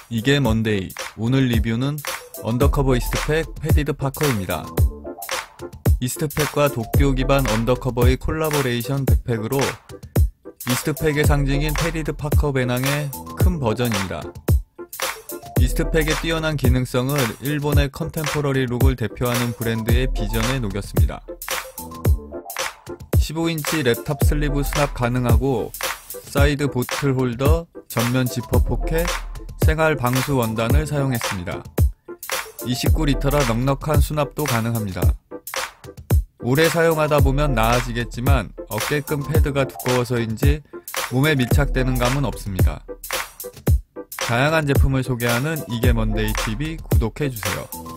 이게 먼데이. 오늘 리뷰는 언더커버 이스트팩 패디드 파커입니다. 이스트팩과 도쿄 기반 언더커버의 콜라보레이션 백팩으로 이스트팩의 상징인 패디드 파커 배낭의 큰 버전입니다. 이스트팩의 뛰어난 기능성을 일본의 컨템포러리 룩을 대표하는 브랜드의 비전에 녹였습니다. 15인치 랩탑 슬리브 수납 가능하고 사이드 보틀 홀더, 전면 지퍼 포켓, 생활 방수 원단을 사용했습니다. 29리터라 넉넉한 수납도 가능합니다. 오래 사용하다 보면 나아지겠지만 어깨끈 패드가 두꺼워서인지 몸에 밀착되는 감은 없습니다. 다양한 제품을 소개하는 이게 먼데이 TV 구독해주세요.